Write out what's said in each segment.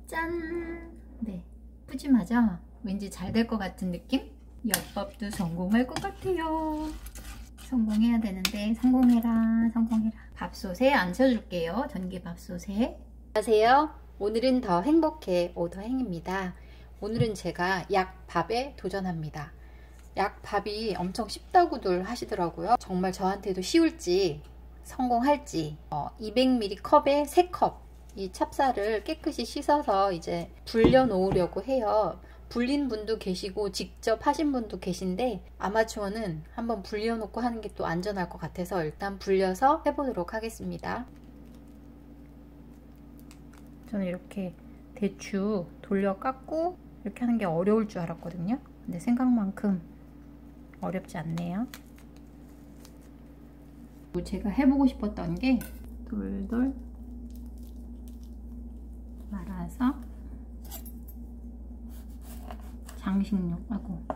짠! 네, 푸짐하죠? 왠지 잘 될 것 같은 느낌? 엽밥도 성공할 것 같아요. 성공해야 되는데 성공해라 성공해라. 밥솥에 앉혀줄게요. 전기밥솥에. 안녕하세요. 오늘은 더 행복해 오더행입니다. 오늘은 제가 약밥에 도전합니다. 약밥이 엄청 쉽다고들 하시더라고요. 정말 저한테도 쉬울지 성공할지. 200ml 컵에 3컵 이 찹쌀을 깨끗이 씻어서 이제 불려 놓으려고 해요. 불린 분도 계시고 직접 하신 분도 계신데 아마추어는 한번 불려 놓고 하는 게 또 안전할 것 같아서 일단 불려서 해보도록 하겠습니다. 저는 이렇게 대추 돌려 깎고 이렇게 하는 게 어려울 줄 알았거든요. 근데 생각만큼 어렵지 않네요. 제가 해보고 싶었던 게 돌돌 말아서 장식용하고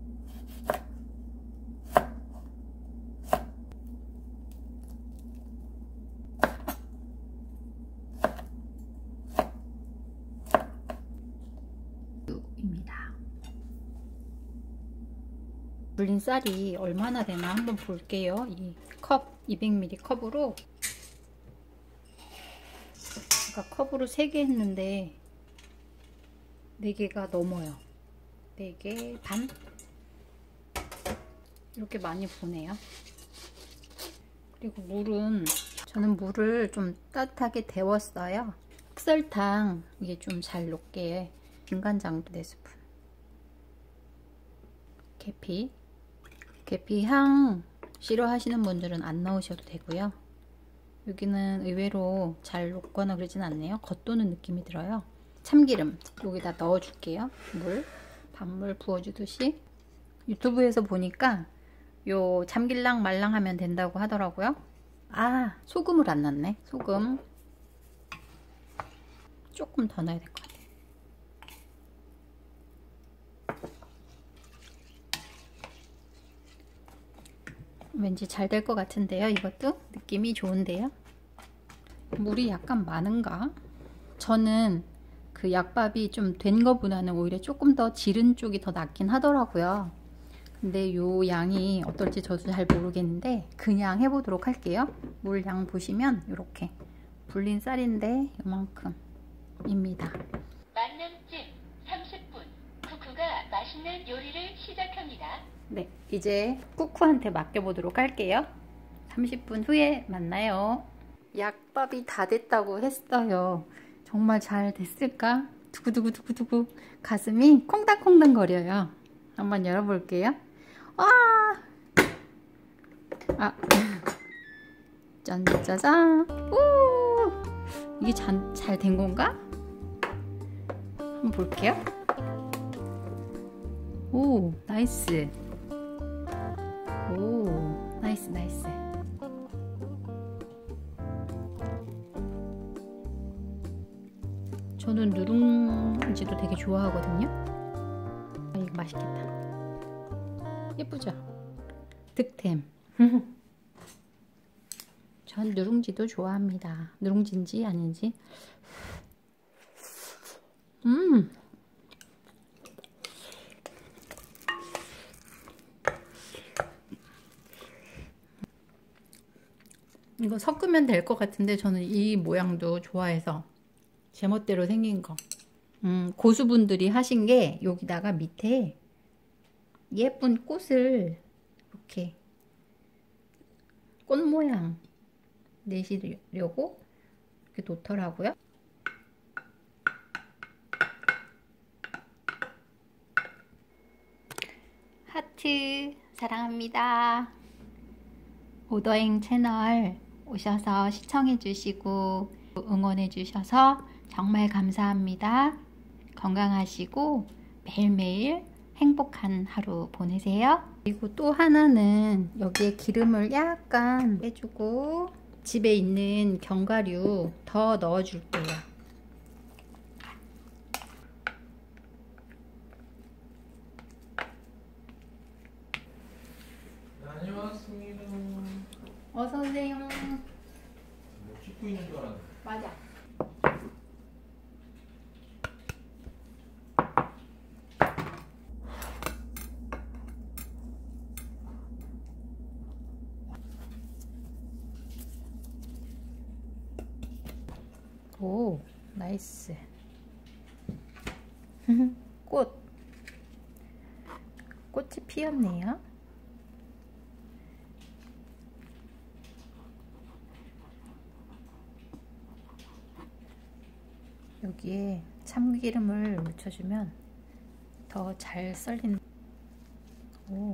입니다. 불린 쌀이 얼마나 되나 한번 볼게요. 이 컵 200ml 컵으로 아까 컵으로 3개 했는데 4개가 넘어요. 4개 반? 이렇게 많이 부네요. 그리고 물은 저는 물을 좀 따뜻하게 데웠어요. 흑설탕 이게 좀 잘 녹게 진간장 4스푼, 계피 향 싫어하시는 분들은 안 넣으셔도 되고요. 여기는 의외로 잘 녹거나 그러진 않네요. 겉도는 느낌이 들어요. 참기름 여기다 넣어줄게요. 밥물 부어주듯이. 유튜브에서 보니까 요 참기랑 말랑 하면 된다고 하더라고요. 아, 소금을 안 넣네. 소금 조금 더 넣어야 될 것 같아요. 왠지 잘 될 것 같은데요. 이것도 느낌이 좋은데요. 물이 약간 많은가? 저는 그 약밥이 좀 된 거보다는 오히려 조금 더 지른 쪽이 더 낫긴 하더라고요. 근데 요 양이 어떨지 저도 잘 모르겠는데 그냥 해보도록 할게요. 물 양 보시면 이렇게 불린 쌀인데 요만큼입니다. 만남쯤 30분 쿠쿠가 맛있는 요리를 시작합니다. 네, 이제 쿠쿠한테 맡겨보도록 할게요. 30분 후에 만나요. 약밥이 다 됐다고 했어요. 정말 잘 됐을까? 두구두구두구두구 가슴이 콩닥콩닥 거려요. 한번 열어볼게요. 짠짜잔. 오, 이게 잘 된 건가? 한번 볼게요. 오, 나이스. 오, 나이스. 저는 누룽지도 되게 좋아하거든요. 이거 맛있겠다. 예쁘죠? 득템. 전 누룽지도 좋아합니다. 누룽지인지 아닌지. 이거 섞으면 될 것 같은데 저는 이 모양도 좋아해서 제멋대로 생긴 거. 고수분들이 하신 게 여기다가 밑에 예쁜 꽃을 이렇게 꽃 모양 내시려고 이렇게 놓더라고요. 하트 사랑합니다. 오더행 채널 오셔서 시청해주시고 응원해주셔서 정말 감사합니다. 건강하시고 매일매일 행복한 하루 보내세요. 그리고 또 하나는 여기에 기름을 약간 빼주고 집에 있는 견과류 더 넣어줄게요. 다녀왔습니다. 어서오세요. 뭐 씻고 있는 줄 알았는데. 맞아. 나이스. 꽃이 피었네요. 여기에 참기름을 묻혀주면 더 잘 썰린. 오.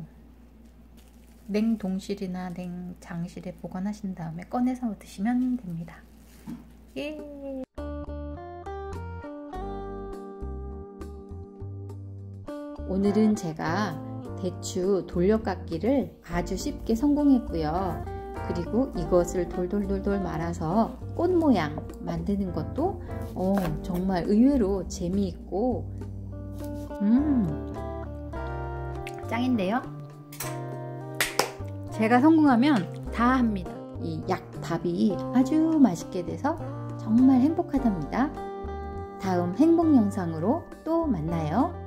냉동실이나 냉장실에 보관하신 다음에 꺼내서 드시면 됩니다. 예. 오늘은 제가 대추 돌려깎기를 아주 쉽게 성공했고요. 그리고 이것을 돌돌돌돌 말아서 꽃 모양 만드는 것도 정말 의외로 재미있고 짱인데요. 제가 성공하면 다 합니다. 이 약밥이 아주 맛있게 돼서 정말 행복하답니다. 다음 행복 영상으로 또 만나요.